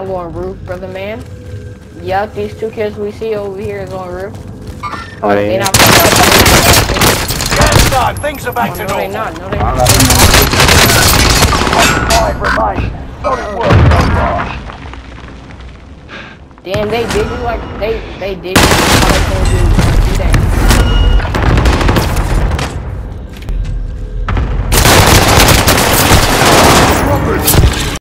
I'm going roof, brother man. Yup, these two kids we see over here is on roof. Oh, They not. Gas time. Things are back to No, normal. they not. No, they not. 5 remain. Solid work so far. Damn, they did you like they did you how they told you.